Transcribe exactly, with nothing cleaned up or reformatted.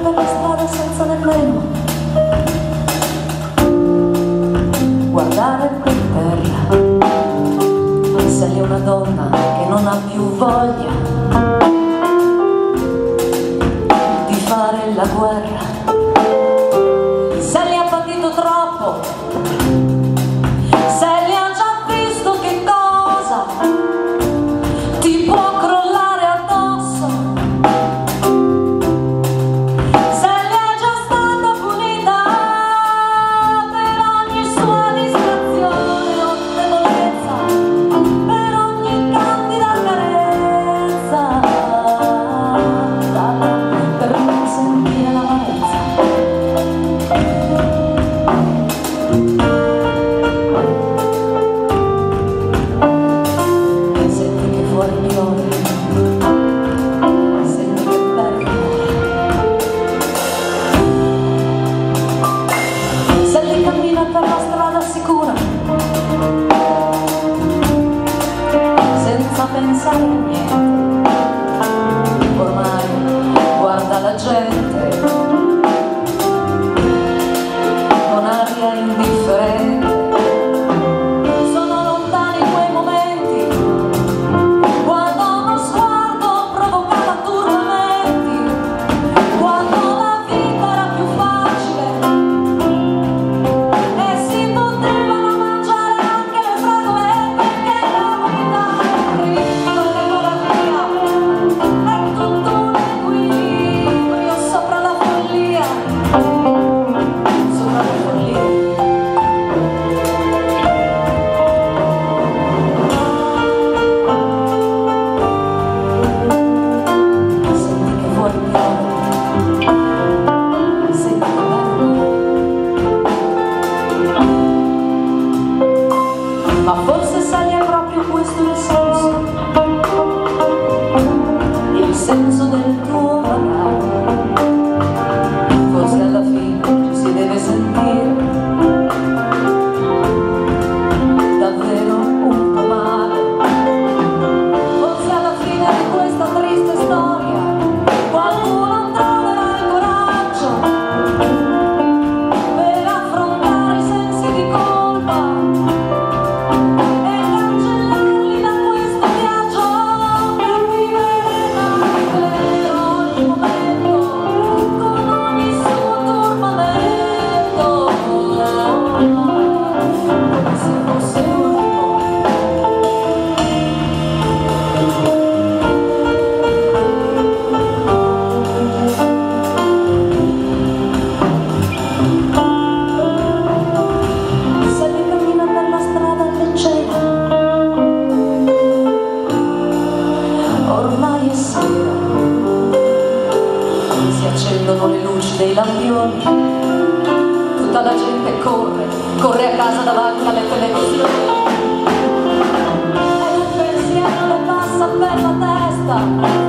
per la strada senza nemmeno guardare per terra. Sei una donna che non ha più voglia di fare la guerra. Se li ha patito troppo, se li ha già visto che cosa ti può crollare addosso, se li è già stata punita per ogni sua distrazione o debolezza, per ogni candida carezza, per non sentire l'amarezza. Per la strada sicura, senza pensare a niente, ormai guarda la gente con aria indifferente. Sono lontani quei momenti quando uno sguardo provocava turbamenti, quando la vita era più facile ma forse sai è proprio questo il senso, il senso del tuo vagare. Forse alla fine ci si deve sentire davvero un po' male. Forse alla fine di questa triste storia qualcuno troverà il coraggio per affrontare i sensi di colpa e cancellarli da questo viaggio, per vivere davvero ogni momento con ogni suo turbamento, come se fosse l'ultimo. Se li cammina per la strada leggera, ormai è sera, si accendono le luci dei lampioni, tutta la gente corre, corre a casa davanti alle televisioni, e un pensiero le passa per la testa.